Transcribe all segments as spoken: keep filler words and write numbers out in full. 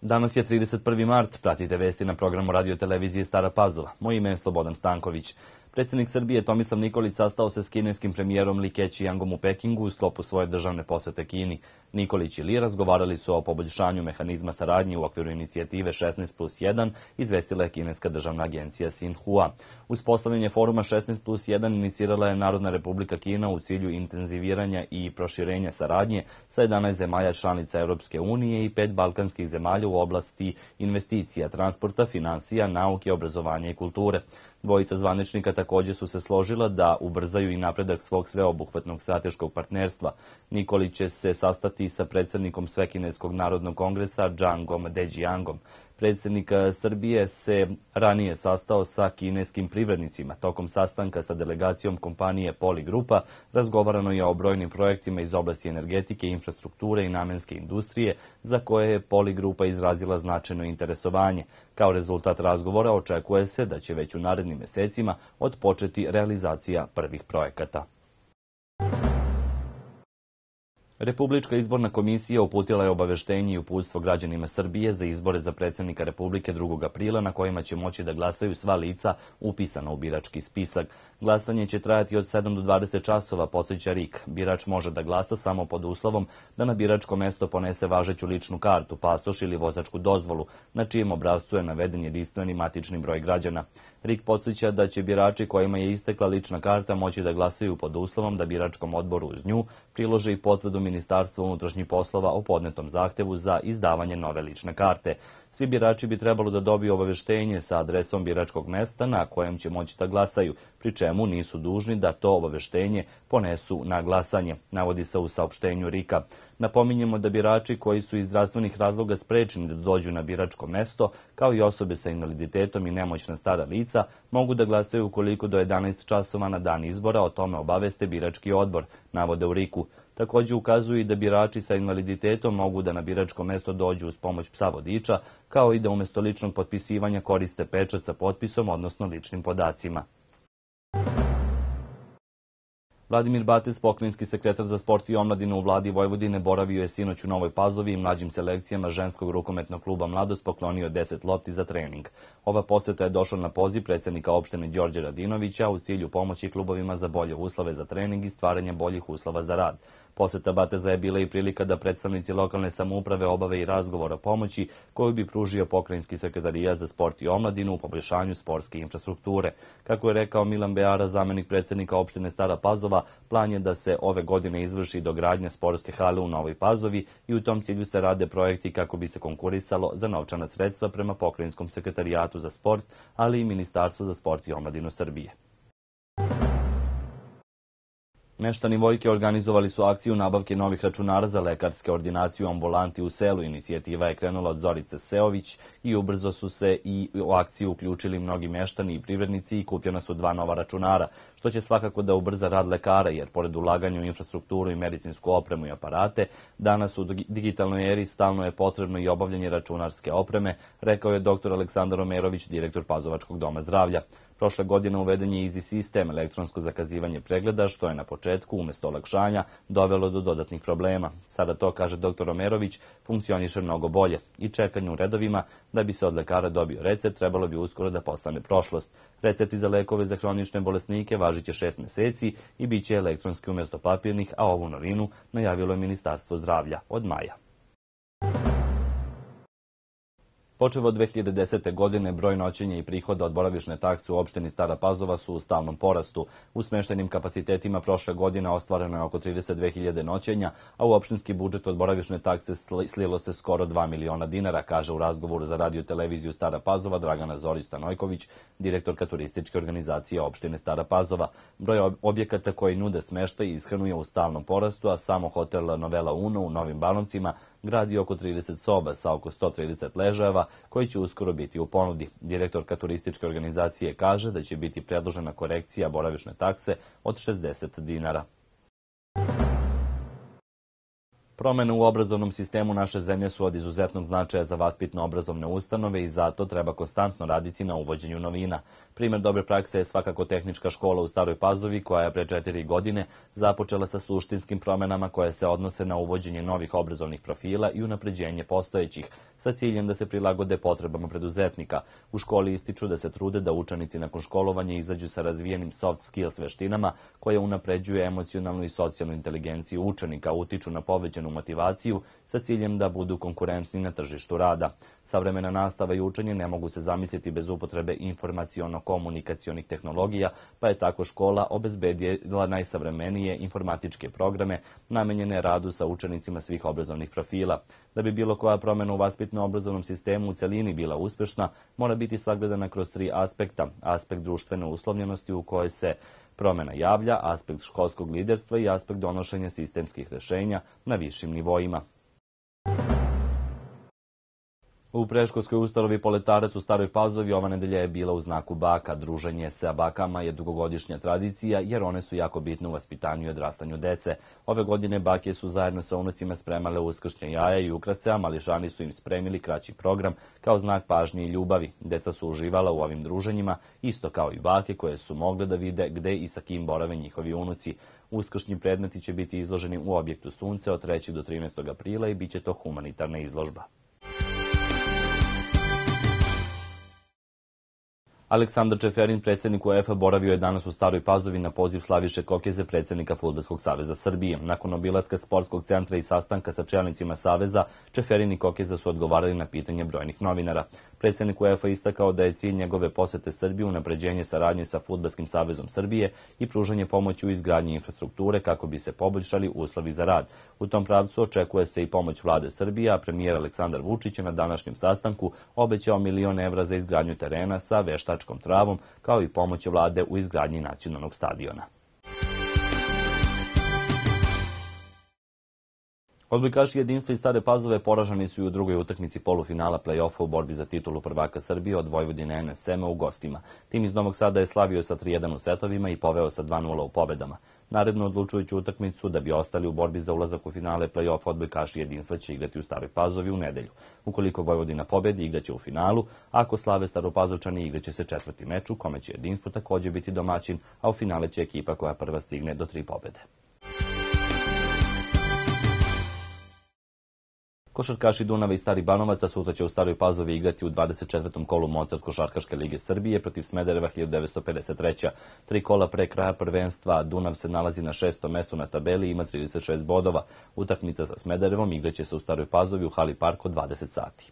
Danas je trideset prvi mart, pratite vesti na programu radio televizije Stara Pazova. Moje ime je Slobodan Stanković. Predsjednik Srbije Tomislav Nikolić sastao se s kineskim premijerom Li Keqiangom u Pekingu u sklopu svoje državne posete Kini. Nikolić i Li razgovarali su o poboljšanju mehanizma saradnje u okviru inicijative šesnaest plus jedan, izvestila je kineska državna agencija Sinhua. Uspostavljanje foruma šesnaest plus jedan inicirala je Narodna Republika Kina u cilju intenziviranja i proširenja saradnje sa jedanaest zemalja članica Europske unije i pet balkanskih zemalja u oblasti investicija, transporta, finansija, nauke, obrazovanja i kulture. Dvojica zvaničnika također su se složila da ubrzaju i napredak svog sveobuhvatnog strateškog partnerstva. Nikolić će se sastati sa predsjednikom Svekineskog narodnog kongresa Zhangom Dejiangom. Predsjednik Srbije se ranije sastao sa kineskim privrednicima. Tokom sastanka sa delegacijom kompanije Poligrupa razgovarano je o brojnim projektima iz oblasti energetike, infrastrukture i namenske industrije za koje je Poligrupa izrazila značajno interesovanje. Kao rezultat razgovora očekuje se da će već u narednim mesecima otpočeti realizacija prvih projekata. Republička izborna komisija uputila je obaveštenje i uputstvo građanima Srbije za izbore za predsjednika Republike drugog aprila na kojima će moći da glasaju sva lica upisana u birački spisak. Glasanje će trajati od sedam do dvadeset časova, podsjeća R I K. Birač može da glasa samo pod uslovom da na biračko mesto ponese važeću ličnu kartu, pasoš ili vozačku dozvolu, na čijem obrascu je naveden jedinstveni matični broj građana. R I K podsjeća da će birači kojima je istekla lična karta moći da glasaju pod uslovom da biračkom odboru uz nju prilože i potvrdu Ministarstva unutrašnjih poslova o podnetom zahtevu za izdavanje nove lične karte. Svi birači bi trebalo da dobiju obaveštenje sa adresom biračkog mesta na kojem će moći da glasaju, pri čemu nisu dužni da to obaveštenje ponesu na glasanje, navodi se u saopštenju R I K-a. Napominjemo da birači koji su iz zdravstvenih razloga sprečeni da dođu na biračko mesto, kao i osobe sa invaliditetom i nemoćna stara lica, mogu da glasaju ukoliko do jedanaest časova na dan izbora o tome obaveste birački odbor, navode u R I K-u. Također ukazuju i da birači sa invaliditetom mogu da na biračko mesto dođu uz pomoć psa vodiča, kao i da umjesto ličnog potpisivanja koriste pečat sa potpisom, odnosno ličnim podacima. Vladimir Batez, pokrajinski sekretar za sport i omladinu u vladi Vojvodine, boravio je sinoć u Novoj Pazovi i mlađim selekcijama ženskog rukometnog kluba Mladost poklonio deset lopti za trening. Ova posjeta je došla na poziv predsjednika opštine Đorđe Radinovića u cilju pomoći klubovima za bolje uslove za trening i stvaranje boljih uslova za rad. Posjeta Bateza je bila i prilika da predstavnici lokalne samouprave obave i razgovor o pomoći koju bi pružio pokrajinski sekretarijat za sport i omladinu u poboljšanju sportske infrastrukture. Kako je rekao Milan Beara, zamenik predsjednika opštine Stara Pazova, plan je da se ove godine izvrši dogradnja sportske hale u Novoj Pazovi i u tom cilju se rade projekti kako bi se konkurisalo za novčana sredstva prema pokrajinskom sekretarijatu za sport, ali i Ministarstvu za sport i omladinu Srbije. Meštani Vojke organizovali su akciju nabavke novih računara za lekarske ordinacije u ambulanti u selu. Inicijativa je krenula od Zorice Seović i ubrzo su se i u akciju uključili mnogi meštani i privrednici i kupljena su dva nova računara, što će svakako da ubrza rad lekara, jer pored ulaganja u infrastrukturu i medicinsku opremu i aparate, danas u digitalnoj eri stalno je potrebno i obavljanje računarske opreme, rekao je doktor Aleksandar Omerović, direktor Pazovačkog doma zdravlja. Prošle godine uveden je Easy sistem, elektronsko zakazivanje pregleda, što je na početku, umjesto olakšanja, dovelo do dodatnih problema. Sada to, kaže doktor Omerović, funkcioniše mnogo bolje i čekanje u redovima da bi se od lekara dobio recept trebalo bi uskoro da postane prošlost. Recepti za lekove za hronične bolesnike važit će šest meseci i bit će elektronski umjesto papirnih, a ovu novinu najavilo je Ministarstvo zdravlja od maja. Počev od dve hiljade desete. godine broj noćenja i prihoda od boravišne takse u opštini Stara Pazova su u stalnom porastu. U smeštajnim kapacitetima prošle godine ostvareno je oko trideset dve hiljade noćenja, a u opštinski budžet od boravišne takse slilo se skoro dva miliona dinara, kaže u razgovoru za radio televiziju Stara Pazova Dragana Zorić Stanojković, direktorka turističke organizacije opštine Stara Pazova. Broj objekata koji nude smeštaj i ishranu je u stalnom porastu, a samo hotel Novela Uno u Novim Banovcima gradi oko trideset soba sa oko sto trideset ležajeva koji će uskoro biti u ponudi. Direktorka turističke organizacije kaže da će biti predložena korekcija boravišne takse od šezdeset dinara. Promene u obrazovnom sistemu naše zemlje su od izuzetnog značaja za vaspitno-obrazovne ustanove i zato treba konstantno raditi na uvođenju novina. Primer dobre prakse je svakako tehnička škola u Staroj Pazovi koja je pre četiri godine započela sa suštinskim promenama koje se odnose na uvođenje novih obrazovnih profila i unapređenje postojećih, sa ciljem da se prilagode potrebama preduzetnika. U školi ističu da se trude da učenici nakon školovanja izađu sa razvijenim soft skills veštinama koje unapređuju emocionalnu i socijalnu inteligenciju učenika, utiču na povećanu motivaciju sa ciljem da budu konkurentni na tržištu rada. Savremena nastava i učenje ne mogu se zamisliti bez upotrebe informaciono-komunikacionih tehnologija, pa je tako škola obezbedila najsavremenije informatičke programe namenjene radu sa učenicima svih obrazovnih profila. Da bi bilo koja promena u vaspitno-obrazovnom sistemu u celini bila uspešna, mora biti sagledana kroz tri aspekta. Aspekt društvene uslovljenosti u kojoj se promena javlja, aspekt školskog liderstva i aspekt donošenja sistemskih rešenja na višim nivoima. U predškolskoj ustanovi Poletarac u Staroj Pazovi ova nedelja je bila u znaku baka. Druženje sa bakama je dugogodišnja tradicija jer one su jako bitne u vaspitanju i odrastanju dece. Ove godine bake su zajedno sa unucima spremale uskršnje jaja i ukrase, a mališani su im spremili kraći program kao znak pažnje i ljubavi. Deca su uživala u ovim druženjima, isto kao i bake koje su mogle da vide gde i sa kim borave njihovi unuci. Uskršnji predmeti će biti izloženi u objektu Sunce od trećeg do trinaestog aprila i bit će to humanitarna izložba. Aleksandar Čeferin, predsjednik UEFA, boravio je danas u Staroj Pazovi na poziv Slaviše Kokeze, predsjednika Fudbalskog saveza Srbije. Nakon obilaska sportskog centra i sastanka sa čelnicima saveza, Čeferin i Kokeza su odgovarali na pitanje brojnih novinara. Predsjednik UEFA istakao da je cilj njegove posete Srbiji unapređenje saradnje sa Fudbalskim savezom Srbije i pružanje pomoći u izgradnji infrastrukture kako bi se poboljšali uslovi za rad. U tom pravcu očekuje se i pomoć vlade Srbije, a premijer Aleksandar Vučić je na današnjem sastanku obećao milion evra za izgradnju terena sa veštačkom travom, kao i pomoć vlade u izgradnji nacionalnog stadiona. Odbojkaši Jedinstva iz Stare Pazove poraženi su i u drugoj utakmici polufinala plej-ofa u borbi za titulu prvaka Srbije od Vojvodine N S M u gostima. Tim iz Novog Sada je slavio sa tri jedan u setovima i poveo sa dva nula u pobedama. Narednu odlučujuću utakmicu da bi ostali u borbi za ulazak u finale plej-ofa odbojkaši Jedinstva će igrati u Staroj Pazovi u nedelju. Ukoliko Vojvodina pobedi, igraće u finalu, a ako slave Staropazovčani, igraće se četvrti meč u kome će Jedinstvo također biti domaćin, a u finale će ekipa koja prva stigne do tri pobede. Košarkaši Dunava i Stari Banovaca sutra će u Staroj Pazovi igrati u dvadeset četvrtom kolu Mozart košarkaške lige Srbije protiv Smedereva hiljadu devetsto pedeset treće. Tri kola pre kraja prvenstva Dunav se nalazi na šestom mestu na tabeli i ima trideset šest bodova. Utakmica sa Smederevom igraće se u Staroj Pazovi u hali Park od dvadeset sati.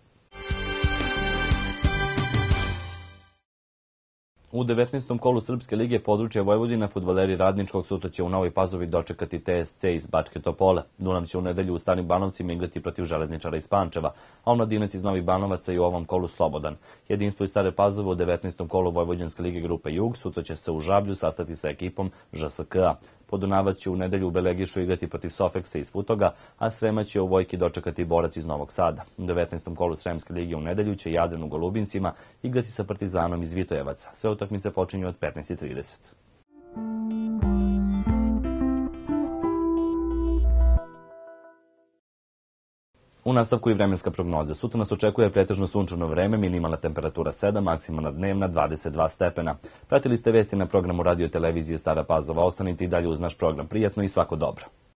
U devetnaestom kolu Srpske lige područja Vojvodina fudbaleri Radničkog sutra će u Novoj Pazovi dočekati T S C iz Bačke Topole. Dunav će u nedelju u Starim Banovcima igrati protiv Železničara iz Pančeva, a Omladinac iz Novih Banovaca je u ovom kolu slobodan. Jedinstvo iz Stare Pazove u devetnaestom kolu Vojvođanske lige grupe Jug sutra će se u Žablju sastati sa ekipom Ž S K A. Podunavac će u nedelju u Belegišu igrati protiv Sofeksa iz Futoga, a Sremac će u Vojki dočekati Borac iz Novog Sada. U devetnaestom kolu Sremske lige u nedelju će Jadran u Golubincima igrati sa Partizanom iz Vitojevaca. Sve utakmice počinju od petnaest i trideset. U nastavku i vremenska prognoza. Sutra nas očekuje pretežno sunčano vreme, minimalna temperatura sedam, maksimalna dnevna dvadeset dva stepena. Pratili ste vesti na programu radio televizije Stara Pazova. Ostanite i dalje uz naš program. Prijatno i svako dobro.